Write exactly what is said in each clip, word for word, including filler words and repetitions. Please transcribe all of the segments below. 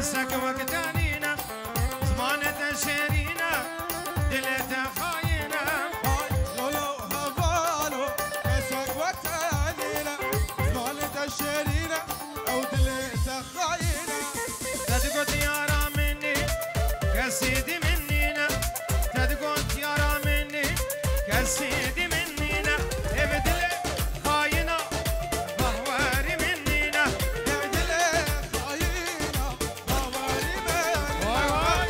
كسك وقتانينا زمانة شيرينا دلتا خاينة لولو هفالو كسك وقتانينا زمانة شيرينا او دلتا خاينة تدقو تيارا مني كسيدي منينا تدقو تيارا مني كسيدي منينا ابدل خاينة بهواري منينا ابدل خاينة بهواري منينا واي واي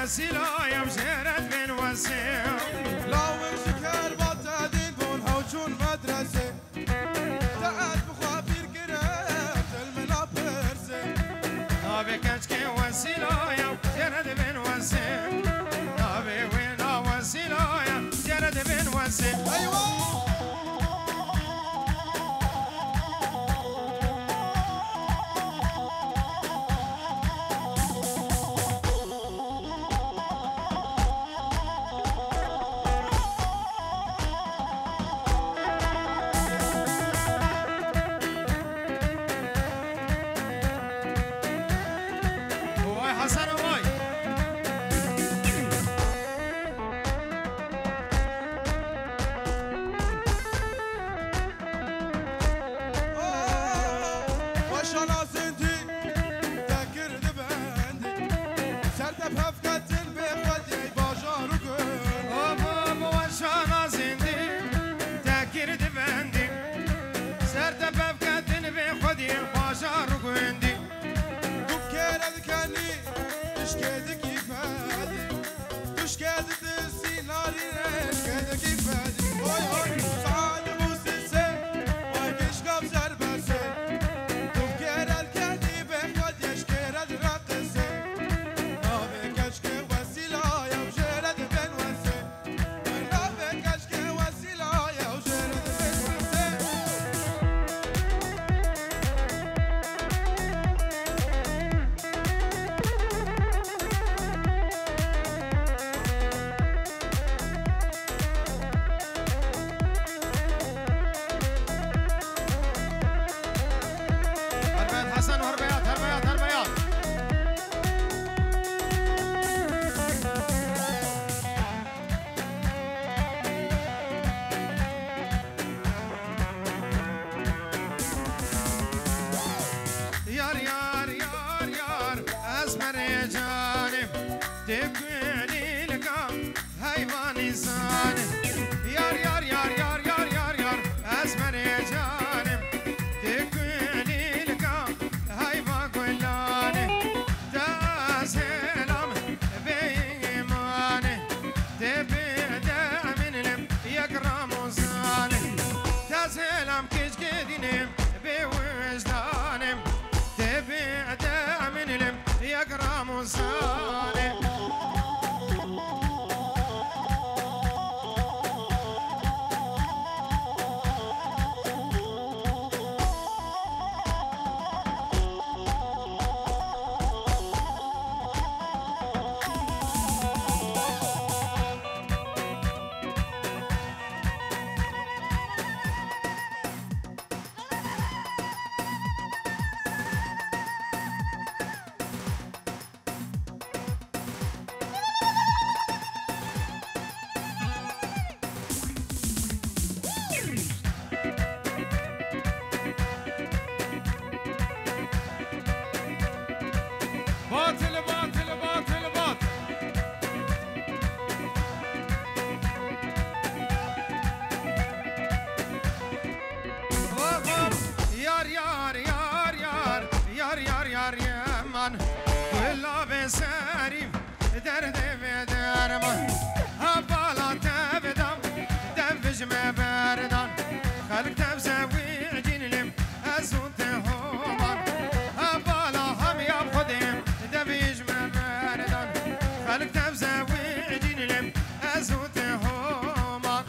وسيلة يا مجرد بن وسيم لا وشكر بطادين بون هوشون مدرسة تعال بخافير كرات المنا برسة نابي كشكي وسيلة يا مجرد بن وسيم نابي وينا وسيلة يا مجرد بن وسيم أيوة حسن واي واش انا سنتي تاكر دبندي سرت بهفكة البيخدي باجار وكل بابا واش انا زندي تاكر دبندي سرت بفكة بخدي باشار وكندي دكيرة كاني تشكيد كيفادي تشكيد تسيناري تشكيد كيفادي هاي هاي سعاد موسيسي وايكش قاب زربسي دكيرة كاني بخد يشكيرة رقصي نابي كشكي وسيلة يا وجيرة بن وسي نابي كشكي وسيلة يا وجيرة بن وسي هربيات حسن وهربيات هربيات هربيات يار يار يار يار اسمر يا جانب تكوني لك هيواني زانب يار يار يار يار يار يار يار اسمر يا جانب تكوني لك هيوان كلاني تسلم بإيماني تبدا من لم يكرم وزاني تسلم كش كديني بوجداني تبدا من لم يكرم وزاني باطل باطل باطل باطل يار يار يار يار يار يار يار يمن كلا بساري درد بدرمان هبالا تبدم دفج ما بردان خلق تبزوي جنلم أزون تهومان هبالا هم يبخدم دفج ما بردان خلق تبزوي جنلم أزون تهومان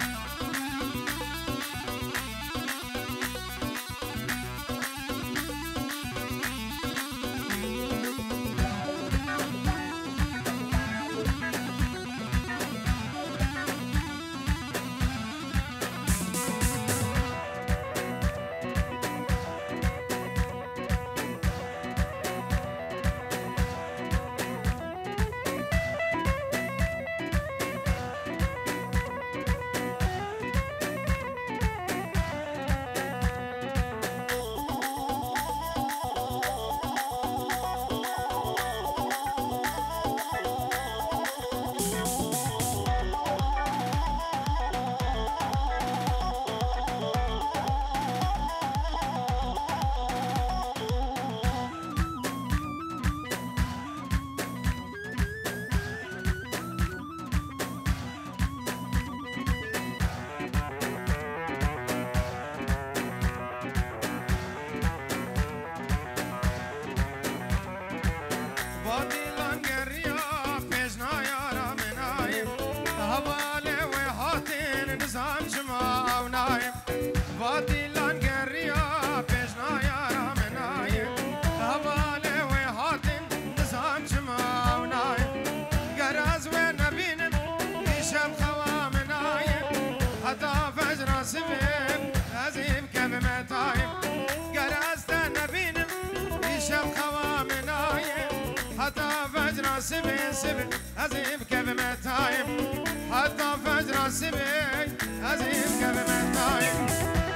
سبي أزيب كيف ما تايم حتى فجر سبي أزيب كيف ما تايم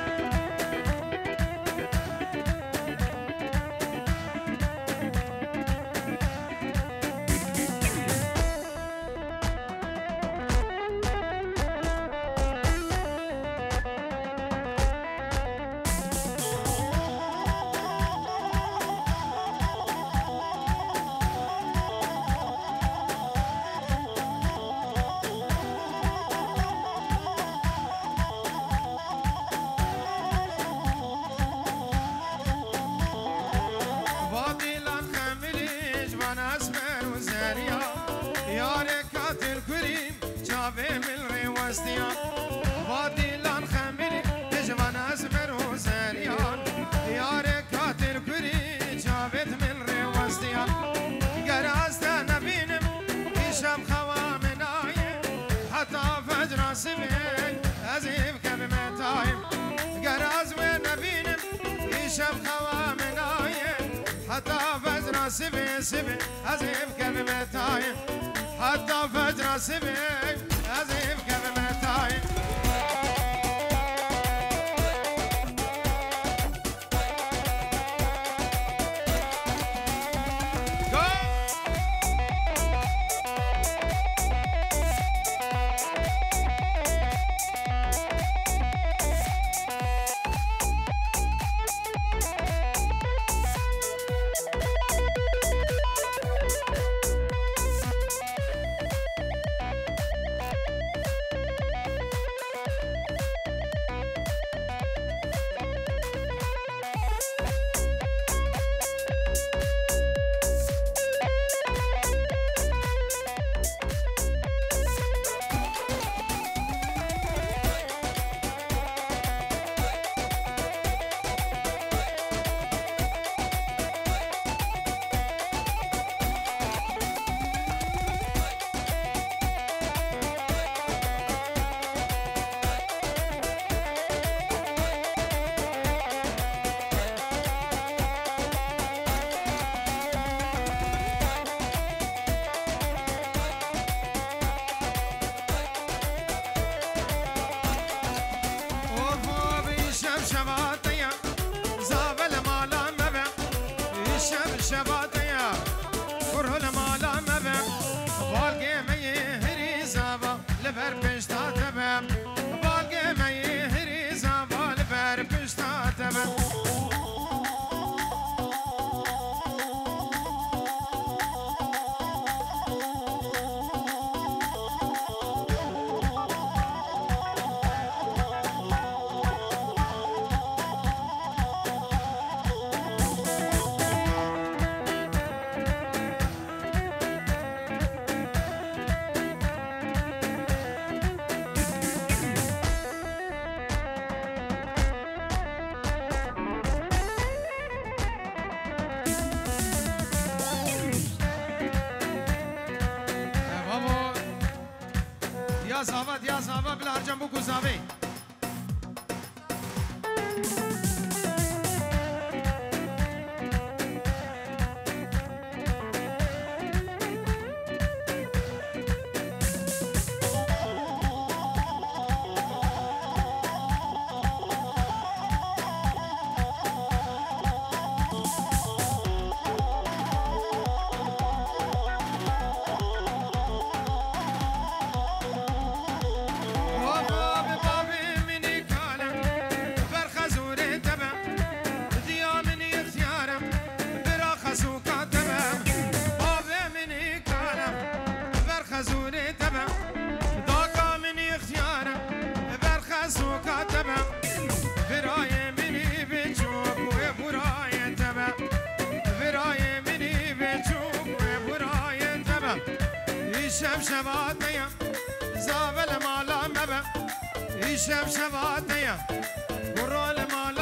وستيان وادي لان خمري جوان أزمر وزريان يا ركات الكري جابت من ري وستيان قراست نبينم يشم خوامناي حتى فجر سبي أزيب كم متايم قراز ونبينم يشم خوامناي حتى فجر سبي سبي أزيب كم متايم حتى فجر سبي أزيب كم متايم يا زابط يا زابط بلا جنبك زابي شبشباتيا زابل مالا مبا شبشباتيا ورول مالا